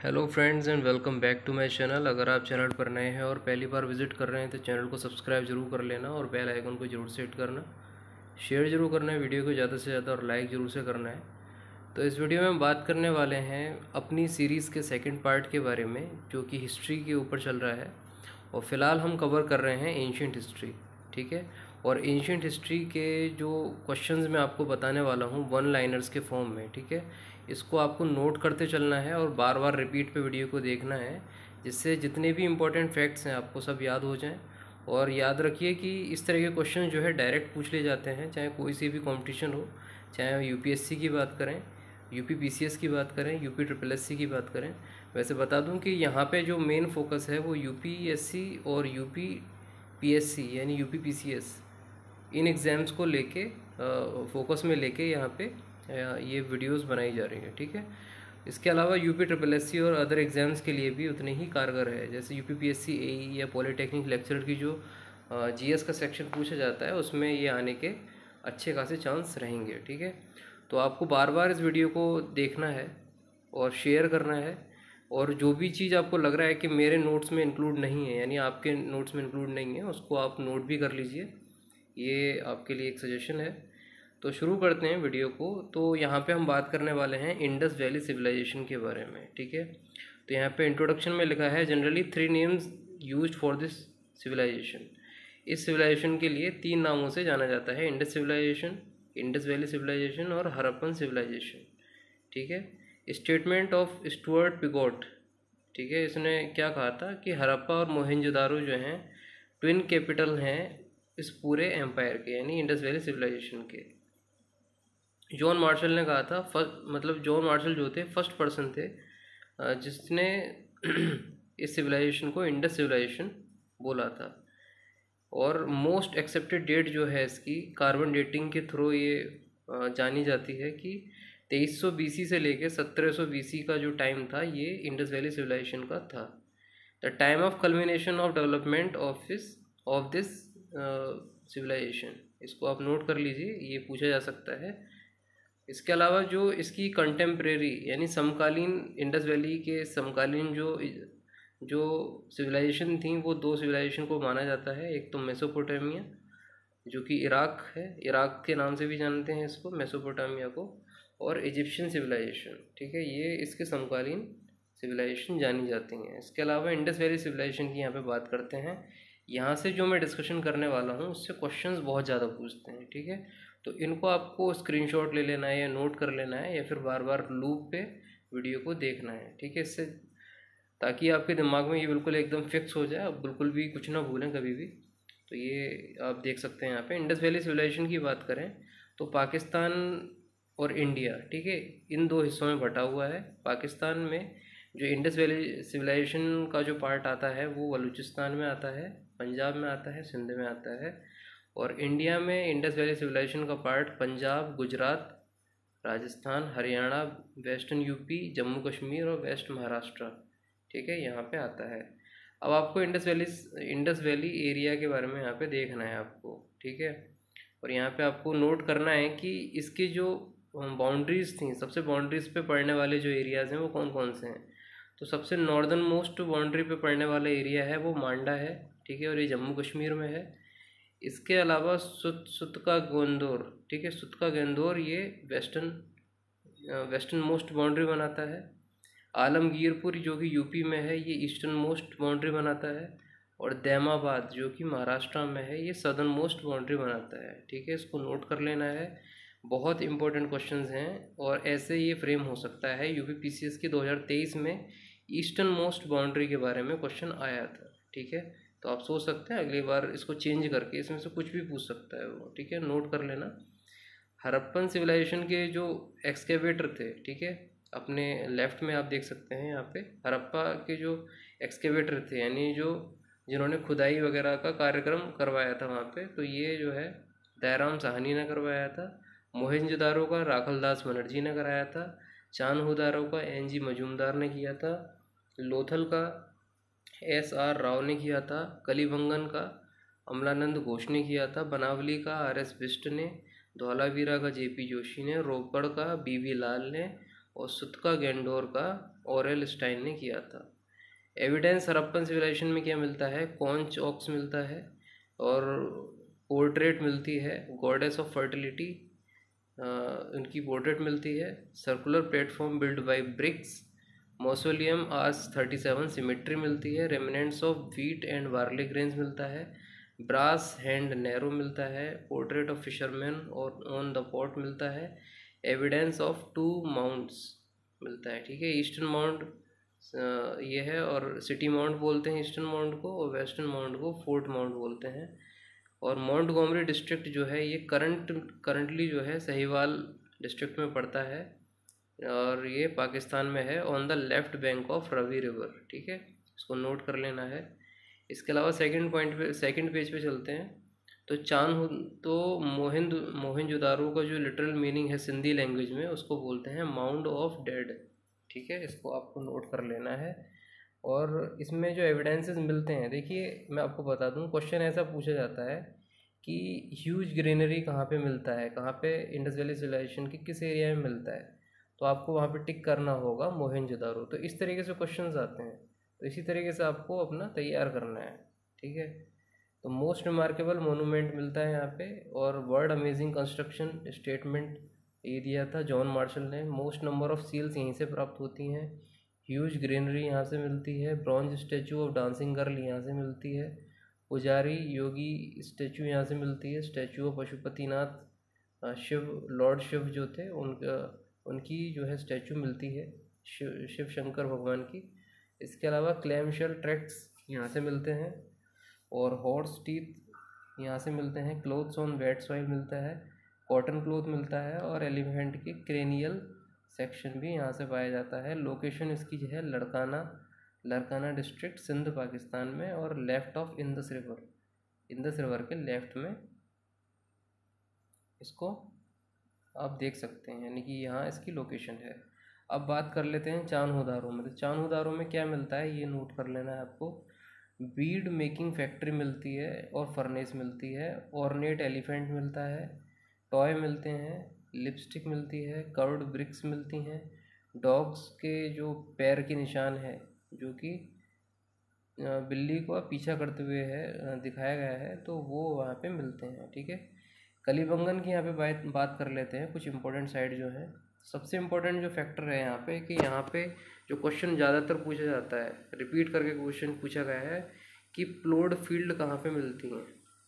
Hello friends and welcome back to my channel. अगर आप channel पर नए हैं और पहली बार विजिट कर रहे हैं तो चैनल को सब्सक्राइब जरूर कर लेना और बेल आइकन को जरूर सेट करना। शेयर जरूर करना है वीडियो को ज़्यादा से ज़्यादा और लाइक ज़रूर से करना है। तो इस वीडियो में हम बात करने वाले हैं अपनी सीरीज़ के सेकंड पार्ट के बारे में, जो कि हिस्ट्री के ऊपर चल रहा है। और फ़िलहाल हम कवर कर रहे हैं एंशिएंट हिस्ट्री, ठीक है। और एंशिएंट हिस्ट्री के जो क्वेश्चंस मैं आपको बताने वाला हूँ वन लाइनर्स के फॉर्म में, ठीक है। इसको आपको नोट करते चलना है और बार बार रिपीट पे वीडियो को देखना है, जिससे जितने भी इम्पोर्टेंट फैक्ट्स हैं आपको सब याद हो जाएं। और याद रखिए कि इस तरह के क्वेश्चन जो है डायरेक्ट पूछ लिए जाते हैं, चाहे कोई सी भी कंपटीशन हो, चाहे यूपीएससी की बात करें, यूपी पीसीएस की बात करें, यूपी ट्रिपल एससी की बात करें। वैसे बता दूं कि यहाँ पे जो मेन फोकस है वो यूपीएससी और यूपी पीएससी यानी यूपी पीसीएस, इन एग्ज़ाम्स को लेके फोकस में लेके यहाँ पे ये वीडियोस बनाई जा रही हैं, ठीक है। इसके अलावा यूपी ट्रिपल एससी और अदर एग्ज़ाम्स के लिए भी उतने ही कारगर है। जैसे यूपी पीएससी एई या पॉलिटेक्निक लेक्चरर की जो जीएस का सेक्शन पूछा जाता है, उसमें ये आने के अच्छे खासे चांस रहेंगे, ठीक है। तो आपको बार बार इस वीडियो को देखना है और शेयर करना है। और जो भी चीज़ आपको लग रहा है कि मेरे नोट्स में इंक्लूड नहीं है, यानी आपके नोट्स में इंक्लूड नहीं है, उसको आप नोट भी कर लीजिए। ये आपके लिए एक सजेशन है। तो शुरू करते हैं वीडियो को। तो यहाँ पे हम बात करने वाले हैं इंडस वैली सिविलाइजेशन के बारे में, ठीक है। तो यहाँ पे इंट्रोडक्शन में लिखा है generally 3 names used for this civilization. इस सिविलाइजेशन के लिए 3 नामों से जाना जाता है: Indus civilization, Indus valley civilization और हड़प्पन सिविलाइजेशन, ठीक है। स्टेटमेंट ऑफ स्टुअर्ट पिगोट, ठीक है, इसने क्या कहा था कि हड़प्पा और मोहनजोदारो जो हैं ट्विन कैपिटल हैं इस पूरे एम्पायर के, यानी इंडस वैली सिविलाइजेशन के। जॉन मार्शल ने कहा था, मतलब जॉन मार्शल जो थे फर्स्ट पर्सन थे जिसने इस सिविलाइजेशन को इंडस सिविलाइजेशन बोला था। और मोस्ट एक्सेप्टेड डेट जो है इसकी कार्बन डेटिंग के थ्रू ये जानी जाती है कि 2300 बीसी से लेकर 1700 बीसी का जो टाइम था ये इंडस वैली सिविलाइजेशन का था। The time of culmination of development of this civilization, इसको आप नोट कर लीजिए, ये पूछा जा सकता है। इसके अलावा जो इसकी कंटेम्प्रेरी यानी समकालीन इंडस वैली के समकालीन जो सिविलाइजेशन थी, वो 2 सिविलाइजेशन को माना जाता है। एक तो मेसोपोटामिया जो कि इराक है, इराक के नाम से भी जानते हैं इसको, मेसोपोटामिया को, और इजिप्शियन सिविलाइजेशन, ठीक है। ये इसके समकालीन सिविलाइजेशन जानी जाती हैं। इसके अलावा इंडस वैली सिविलाइजेशन की यहाँ पे बात करते हैं। यहाँ से जो मैं डिस्कशन करने वाला हूँ उससे क्वेश्चंस बहुत ज़्यादा पूछते हैं, ठीक है। तो इनको आपको स्क्रीनशॉट ले लेना है या नोट कर लेना है या फिर बार बार लूप पे वीडियो को देखना है, ठीक है, इससे ताकि आपके दिमाग में ये बिल्कुल एकदम फिक्स हो जाए, आप बिल्कुल भी कुछ ना भूलें कभी भी। तो ये आप देख सकते हैं यहाँ पे। इंडस वैली सिविलाइजेशन की बात करें तो पाकिस्तान और इंडिया, ठीक है, इन 2 हिस्सों में बटा हुआ है। पाकिस्तान में जो इंडस वैली सिविलाइजेशन का जो पार्ट आता है वो बलूचिस्तान में आता है, पंजाब में आता है, सिंध में आता है। और इंडिया में इंडस वैली सिविलाइजेशन का part Punjab, Gujarat, Rajasthan, Haryana, western UP, Jammu Kashmir और वेस्ट महाराष्ट्र, ठीक है, यहाँ पे आता है। अब आपको इंडस वैली एरिया के बारे में यहाँ पे देखना है आपको, ठीक है। और यहाँ पे आपको नोट करना है कि इसकी जो बाउंड्रीज़ थी, सबसे बाउंड्रीज़ पे पड़ने वाले जो एरियाज़ हैं वो कौन कौन से हैं। तो सबसे नॉर्दर्न मोस्ट बाउंड्री पे पड़ने वाला एरिया है वो मांडा है, ठीक है, और ये जम्मू कश्मीर में है। इसके अलावा सुत का गेंदोर, ठीक है, सुत का गेंदोर ये वेस्टर्न मोस्ट बाउंड्री बनाता है। आलमगीरपुर जो कि यूपी में है ये ईस्टर्न मोस्ट बाउंड्री बनाता है। और दैमाबाद जो कि महाराष्ट्र में है ये सदर्न मोस्ट बाउंड्री बनाता है, ठीक है, इसको नोट कर लेना है। बहुत इंपॉर्टेंट क्वेश्चंस हैं और ऐसे ये फ्रेम हो सकता है। यूपी पीसीएस की 2023 में ईस्टर्न मोस्ट बाउंड्री के बारे में क्वेश्चन आया था, ठीक है। तो आप सोच सकते हैं अगली बार इसको चेंज करके इसमें से कुछ भी पूछ सकता है वो, ठीक है, नोट कर लेना। हड़प्पन सिविलाइजेशन के जो एक्सकेवेटर थे, ठीक है, अपने लेफ्ट में आप देख सकते हैं यहाँ पे हड़प्पा के जो एक्सकेवेटर थे, यानी जिन्होंने खुदाई वगैरह का कार्यक्रम करवाया था वहाँ पे, तो ये जो है दयाराम साहनी ने करवाया था। मोहनजोदारो का राखलदास बनर्जी ने कराया था। चान्होदारो का एनजी मजूमदार ने किया था। लोथल का SR राव ने किया था। कलिबंगन का अमलानंद घोष ने किया था। बनावली का RS बिष्ट ने। धौलावीरा का JP जोशी ने। रोपड़ का BV लाल ने। और सुतका गेंडोर का ऑरेल स्टाइन ने किया था। एविडेंस हड़प्पन सिविलाइजेशन में क्या मिलता है, कॉन्च ऑक्स मिलता है और पोर्ट्रेट मिलती है, गॉडेस ऑफ फर्टिलिटी उनकी पोर्ट्रेट मिलती है, circular platform build by bricks, mausoleum आज 37 सिमेट्री मिलती है, remnants of wheat and barley grains मिलता है, ब्रास हैंड नैरो मिलता है, पोर्ट्रेट ऑफ फिशरमैन और ऑन द पॉट मिलता है, एविडेंस ऑफ 2 माउंट्स मिलता है। ठीक है, ईस्टर्न माउंट ये है और सिटी माउंट बोलते हैं ईस्टर्न माउंट को, और वेस्टर्न माउंट को फोर्ट माउंट बोलते हैं। और मोंटगोमरी डिस्ट्रिक्ट जो है ये करंटली जो है सहीवाल डिस्ट्रिक्ट में पड़ता है और ये पाकिस्तान में है, on the left bank of Ravi river. ठीक है, इसको नोट कर लेना है। इसके अलावा सेकंड पेज पे चलते हैं। तो मोहनजोदारो का जो लिटरल मीनिंग है सिंधी लैंग्वेज में, उसको बोलते हैं माउंड ऑफ डेड। ठीक है, इसको आपको नोट कर लेना है। और इसमें जो एविडेंसेस मिलते हैं, देखिए मैं आपको बता दूं, क्वेश्चन ऐसा पूछा जाता है कि ह्यूज ग्रीनरी कहाँ पे मिलता है, कहाँ पे इंडस वैली सिविलाइजेशन के किस एरिया में मिलता है, तो आपको वहाँ पे टिक करना होगा मोहनजोदारो। तो इस तरीके से क्वेश्चंस आते हैं, तो इसी तरीके से आपको अपना तैयार करना है। ठीक है, तो मोस्ट रिमार्केबल मोनूमेंट मिलता है यहाँ पे, और वर्ल्ड अमेजिंग कंस्ट्रक्शन स्टेटमेंट ये दिया था जॉन मार्शल ने। मोस्ट नंबर ऑफ सील्स यहीं से प्राप्त होती हैं, ह्यूज ग्रीनरी यहाँ से मिलती है, bronze statue of dancing girl यहाँ से मिलती है, पुजारी योगी स्टैचू यहाँ से मिलती है, statue of Pashupatinath Shiva lord Shiva जो थे उनकी जो है स्टैचू मिलती है, शिव शंकर भगवान की। इसके अलावा क्लैम शेल ट्रैक्स यहाँ से मिलते हैं, और हॉर्स टीथ यहाँ से मिलते हैं, क्लोथ्स ऑन वेट सॉइल मिलता है, कॉटन क्लोथ मिलता है, और एलिफेंट की क्रेनियल सेक्शन भी यहाँ से पाया जाता है। लोकेशन इसकी जो है लड़काना डिस्ट्रिक्ट सिंध पाकिस्तान में, और लेफ्ट ऑफ इंदस रिवर के लेफ्ट में इसको आप देख सकते हैं, यानी कि यहाँ इसकी लोकेशन है। अब बात कर लेते हैं चान्होदारो में। तो चान्होदारो में क्या मिलता है ये नोट कर लेना है आपको। बीड मेकिंग फैक्ट्री मिलती है और फर्नेस मिलती है, ऑर्नेट एलिफेंट मिलता है, टॉय मिलते हैं, लिपस्टिक मिलती है, कर्व्ड ब्रिक्स मिलती हैं, डॉग्स के जो पैर के निशान है जो कि बिल्ली को पीछा करते हुए है दिखाया गया है, तो वो वहाँ पे मिलते हैं। ठीक है, कलीबंगन की यहाँ पे बात कर लेते हैं, कुछ इंपॉर्टेंट साइट जो है। सबसे इम्पोर्टेंट जो फैक्टर है यहाँ पे कि यहाँ पे जो क्वेश्चन ज़्यादातर पूछा जाता है, रिपीट करके क्वेश्चन पूछा गया है कि प्लोड फील्ड कहाँ पे मिलती हैं,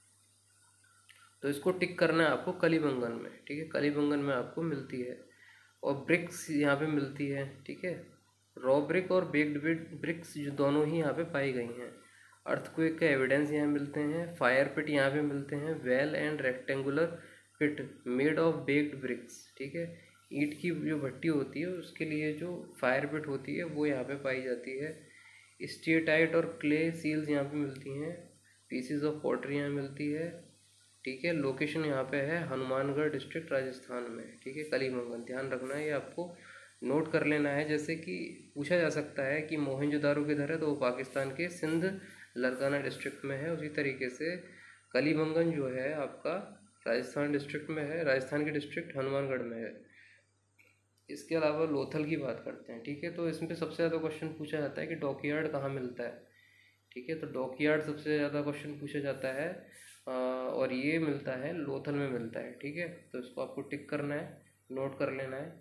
तो इसको टिक करना है आपको कलीबंगन में। ठीक है, कलीबंगन में आपको मिलती है, और ब्रिक्स यहाँ पे मिलती है। ठीक है, रॉ ब्रिक और बेक्ड ब्रिक्स जो दोनों ही यहाँ पे पाई गई हैं। अर्थक्वेक का एविडेंस यहाँ मिलते हैं, फायर पिट यहाँ पे मिलते हैं, well and rectangular pit made of baked bricks. ठीक है, ईंट की जो भट्टी होती है उसके लिए जो फायर पिट होती है वो यहाँ पे पाई जाती है। स्टेटाइट और क्ले सील्स यहाँ पे मिलती हैं, पीसीज ऑफ पॉटरी यहाँ मिलती है। ठीक है, लोकेशन यहाँ पे है हनुमानगढ़ डिस्ट्रिक्ट राजस्थान में। ठीक है, कलीबंगन ध्यान रखना है, ये आपको नोट कर लेना है। जैसे कि पूछा जा सकता है कि मोहनजोदारो किधर है, तो वो पाकिस्तान के सिंध लड़काना डिस्ट्रिक्ट में है। उसी तरीके से कलीबंगन जो है आपका राजस्थान डिस्ट्रिक्ट में है, राजस्थान के डिस्ट्रिक्ट हनुमानगढ़ में है। इसके अलावा लोथल की बात करते हैं। ठीक है, तो इसमें सबसे ज़्यादा क्वेश्चन पूछा जाता है कि डॉकयार्ड कहाँ मिलता है। ठीक है, तो डॉकयार्ड सबसे ज़्यादा क्वेश्चन पूछा जाता है और ये मिलता है लोथल में मिलता है। ठीक है, तो इसको आपको टिक करना है, नोट कर लेना है।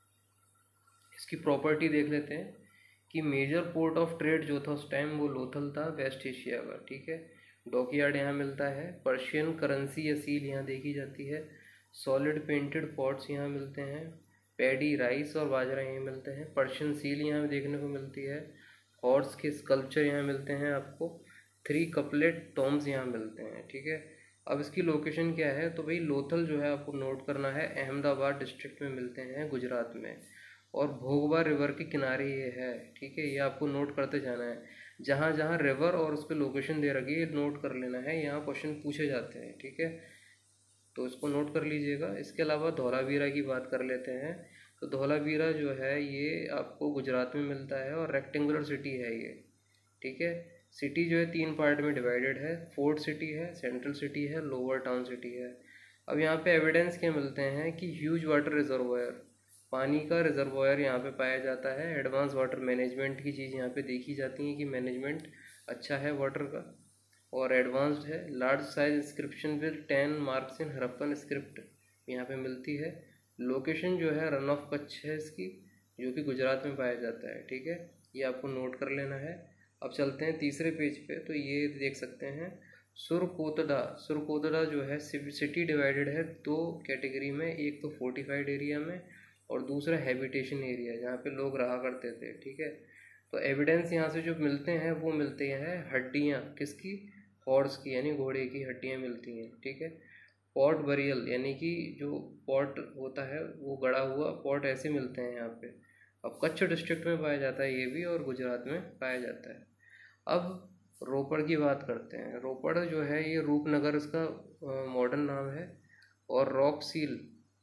इसकी प्रॉपर्टी देख लेते हैं कि मेजर पोर्ट ऑफ ट्रेड जो था उस टाइम वो लोथल था, वेस्ट एशिया का। ठीक है, डॉकयार्ड यहाँ मिलता है, पर्शियन करेंसी या सील यहाँ देखी जाती है, सॉलिड पेंटेड पॉट्स यहाँ मिलते हैं, पैडी राइस और बाजरा यहाँ मिलते हैं, पर्शियन सील यहाँ देखने को मिलती है, हॉर्स के स्कल्पचर यहाँ मिलते हैं आपको, 3 कपलेट टॉम्स यहाँ मिलते हैं। ठीक है, अब इसकी लोकेशन क्या है, तो भाई लोथल जो है आपको नोट करना है, अहमदाबाद डिस्ट्रिक्ट में मिलते हैं गुजरात में, और भोगवा रिवर के किनारे ये है। ठीक है, ये आपको नोट करते जाना है, जहाँ जहाँ रिवर और उस पर लोकेशन दे रखी है नोट कर लेना है, यहाँ क्वेश्चन पूछे जाते हैं। ठीक है, तो इसको नोट कर लीजिएगा। इसके अलावा धौलावीरा की बात कर लेते हैं। तो धौलावीरा जो है ये आपको गुजरात में मिलता है और रेक्टेंगुलर सिटी है ये। ठीक है, सिटी जो है 3 पार्ट में डिवाइडेड है, फोर्ट सिटी है, सेंट्रल सिटी है, लोअर टाउन सिटी है। अब यहाँ पे एविडेंस क्या मिलते हैं कि ह्यूज वाटर रिजर्वायर पानी का रिजर्वोयर यहाँ पे पाया जाता है। एडवांस वाटर मैनेजमेंट की चीज़ यहाँ पे देखी जाती है कि मैनेजमेंट अच्छा है वाटर का और एडवांस्ड है। Large size inscription with 10 marks in Harappan script यहाँ पे मिलती है। लोकेशन जो है रन ऑफ कच्छ है इसकी, जो कि गुजरात में पाया जाता है। ठीक है, ये आपको नोट कर लेना है। अब चलते हैं तीसरे पेज पे, तो ये देख सकते हैं सुरकोतडा। सुरकोतडा जो है सिटी डिवाइडेड है दो कैटेगरी में, एक तो फोर्टिफाइड एरिया में और दूसरा हैबिटेशन एरिया जहाँ पे लोग रहा करते थे। ठीक है, तो एविडेंस यहाँ से जो मिलते हैं वो मिलते हैं हड्डियाँ किसकी, हॉर्स की यानी घोड़े की हड्डियाँ मिलती हैं। ठीक है, पॉट बरियल यानी कि जो पॉट होता है वो गड़ा हुआ पॉट ऐसे मिलते हैं यहाँ पे। अब कच्छ डिस्ट्रिक्ट में पाया जाता है ये भी और गुजरात में पाया जाता है। अब रोपड़ की बात करते हैं। रोपड़ जो है ये रूपनगर इसका मॉडर्न नाम है और रॉक सील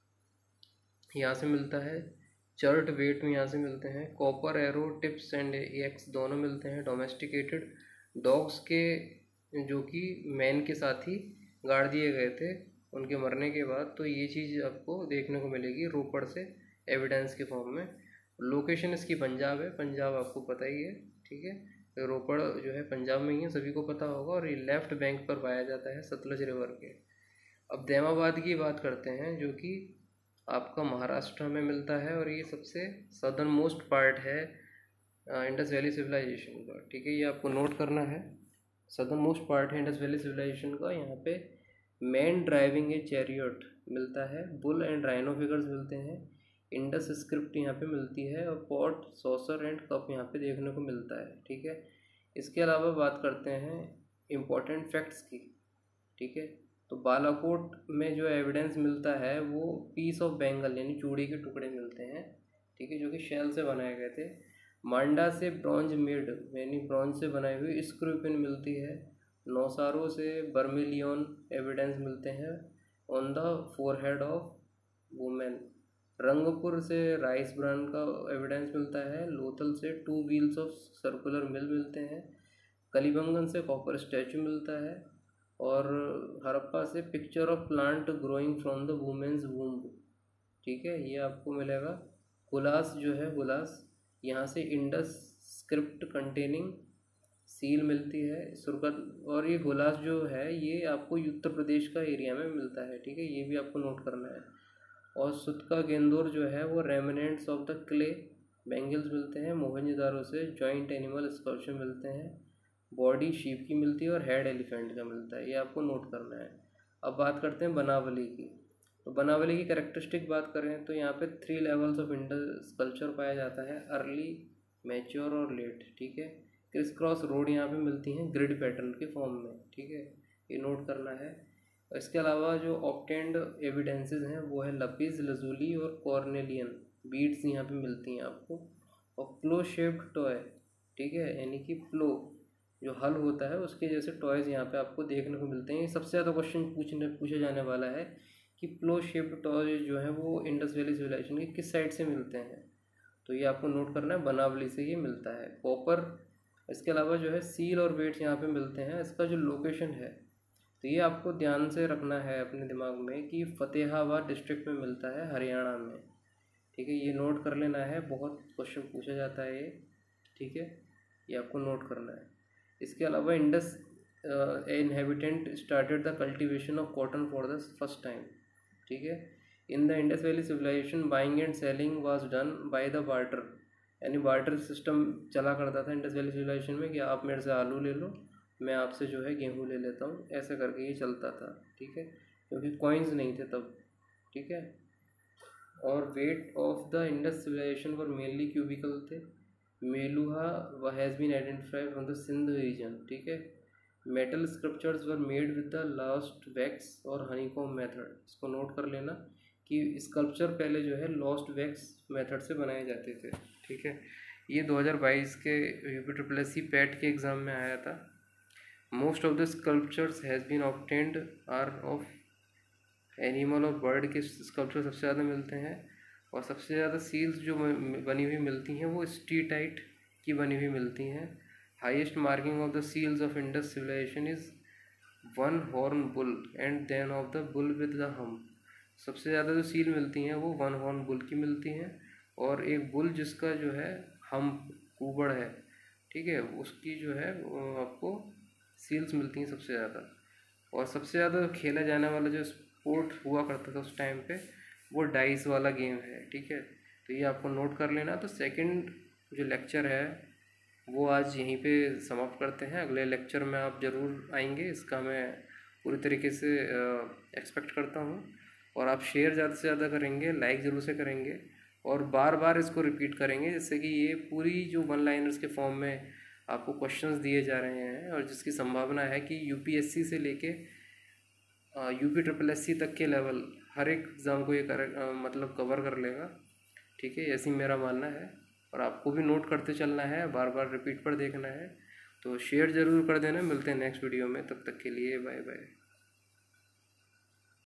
यहाँ से मिलता है। चर्ट वेट में यहाँ से मिलते हैं। Copper arrow tips and axe दोनों मिलते हैं। डोमेस्टिकेटेड डॉग्स के जो कि मैन के साथ ही गाड़ दिए गए थे उनके मरने के बाद, तो ये चीज़ आपको देखने को मिलेगी रोपड़ से एविडेंस के फॉर्म में। लोकेशन इसकी पंजाब है, पंजाब आपको पता ही है। ठीक है, तो रोपड़ जो है पंजाब में ही है, सभी को पता होगा और ये लेफ्ट बैंक पर पाया जाता है सतलज रिवर के। अब दैमाबाद की बात करते हैं जो कि आपका महाराष्ट्र में मिलता है और ये सबसे सदर्न मोस्ट पार्ट है इंडस वैली सिविलाइजेशन का। ठीक है, ये आपको नोट करना है। सदर्न मोस्ट पार्ट है इंडस वैली सिविलाइजेशन का। यहाँ पे मैन ड्राइविंग ए चैरियट मिलता है, बुल एंड राइनो फिगर्स मिलते हैं, इंडस स्क्रिप्ट यहाँ पे मिलती है और पॉट सॉसर एंड कप यहाँ पे देखने को मिलता है। ठीक है, इसके अलावा बात करते हैं इम्पोर्टेंट फैक्ट्स की। ठीक है, तो बालाकोट में जो एविडेंस मिलता है वो पीस ऑफ बेंगल यानी चूड़ी के टुकड़े मिलते हैं। ठीक है, जो कि शेल से बनाए गए थे। मांडा से ब्रॉन्ज मेड यानी ब्रॉन्ज से बनाई हुई स्क्रू पिन मिलती है। नौसारो से बर्मिलियन एविडेंस मिलते हैं on the forehead of women. Rangpur से राइस ब्रांड का एविडेंस मिलता है। लोथल से 2 व्हील्स ऑफ सर्कुलर मिल मिलते हैं। कलीबंगन से कॉपर स्टैचू मिलता है और हड़प्पा से picture of plant growing from the women's womb. ठीक है, ये आपको मिलेगा। हुलास जो है हुलास, यहाँ से इंडस स्क्रिप्ट कंटेनिंग सील मिलती है सुरकत। और ये हुलास जो है ये आपको उत्तर प्रदेश का एरिया में मिलता है। ठीक है, ये भी आपको नोट करना है। और सुतका गेंदोर जो है वो remnants of the clay bangles मिलते हैं। मोहनजोदारो से जॉइंट एनिमल स्कल्पचर मिलते हैं। बॉडी शीप की मिलती है और हेड एलिफेंट का मिलता है, ये आपको नोट करना है। अब बात करते हैं बनावली की। तो बनावली की कैरेक्टरिस्टिक बात करें तो यहाँ पे 3 लेवल्स ऑफ इंडस कल्चर पाया जाता है, अर्ली, मैच्योर और लेट। ठीक है, क्रिस क्रॉस रोड यहाँ पे मिलती हैं ग्रिड पैटर्न के फॉर्म में। ठीक है, ये नोट करना है। इसके अलावा जो ऑब्टेन्ड एविडेंसेस हैं वो है लपीज लजूली और कॉर्नेलियन बीड्स यहाँ पे मिलती हैं आपको। और प्लो शेप्ड टॉय, ठीक है, यानी कि प्लो जो हल होता है उसके जैसे टॉयज़ यहाँ पे आपको देखने को मिलते हैं। सबसे ज़्यादा क्वेश्चन पूछा जाने वाला है कि प्लो शेप्ड टॉयज़ जो है वो इंडस वैली सिविलाइजेशन के किस साइड से मिलते हैं, तो ये आपको नोट करना है, बनावली से ये मिलता है। कॉपर, इसके अलावा जो है सील और वेट्स यहाँ पे मिलते हैं। इसका जो लोकेशन है तो ये आपको ध्यान से रखना है अपने दिमाग में कि फतेहाबाद डिस्ट्रिक्ट में मिलता है, हरियाणा में। ठीक है, ये नोट कर लेना है, बहुत क्वेश्चन पूछा जाता है ये। ठीक है, ये आपको नोट करना है। इसके अलावा Indus inhabitant started the cultivation of cotton for the first time. ठीक है, in the Indus valley civilization buying and selling was done by the barter, यानी बार्टर सिस्टम चला करता था इंडस वैली सिविलाइजेशन में कि आप मेरे से आलू ले लो, मैं आपसे जो है गेहूँ ले लेता हूँ, ऐसे करके ये चलता था। ठीक है, क्योंकि कॉइन्स नहीं थे तब। ठीक है, और weight of the Indus civilization पर मेनली क्यूबिकल थे। Meluha has been identified from the Sindh region. ठीक है, metal sculptures were made with the lost wax और हनीकॉम मेथड। इसको नोट कर लेना कि स्कल्पचर पहले जो है लॉस्ट वैक्स मेथड से बनाए जाते थे। ठीक है, ये 2022 के UPSSC पैट के एग्ज़ाम में आया था। Most of the sculptures has been obtained are of animal और बर्ड के स्कल्पचर सबसे ज़्यादा मिलते हैं। और सबसे ज़्यादा सील्स जो बनी हुई मिलती हैं वो स्टीटाइट की बनी हुई मिलती हैं। Highest marking of the seals of Indus civilization is 1 horn bull and then of the bull with the hump. सबसे ज़्यादा जो सील मिलती हैं वो वन हॉर्न बुल की मिलती हैं, और एक बुल जिसका जो है हम कुबड़ है, ठीक है, उसकी जो है आपको सील्स मिलती हैं सबसे ज़्यादा। और सबसे ज़्यादा खेला जाने वाला जो स्पोर्ट हुआ करता था उस टाइम पे वो डाइस वाला गेम है, ठीक है। तो ये आपको नोट कर लेना। तो सेकंड जो लेक्चर है वो आज यहीं पे समाप्त करते हैं। अगले लेक्चर में आप ज़रूर आएंगे, इसका मैं पूरी तरीके से एक्सपेक्ट करता हूँ। और आप शेयर ज़्यादा से ज़्यादा करेंगे, लाइक ज़रूर से करेंगे, और बार बार इसको रिपीट करेंगे, जिससे कि ये पूरी जो वन लाइनर्स के फॉर्म में आपको क्वेश्चंस दिए जा रहे हैं और जिसकी संभावना है कि यूपीएससी से लेके यूपी ट्रिपल एससी तक के लेवल हर एक एग्ज़ाम को ये मतलब कवर कर लेगा, ठीक है, ऐसी मेरा मानना है। और आपको भी नोट करते चलना है, बार बार रिपीट पर देखना है। तो शेयर ज़रूर कर देना। मिलते हैं नेक्स्ट वीडियो में, तब तक के लिए बाय बाय।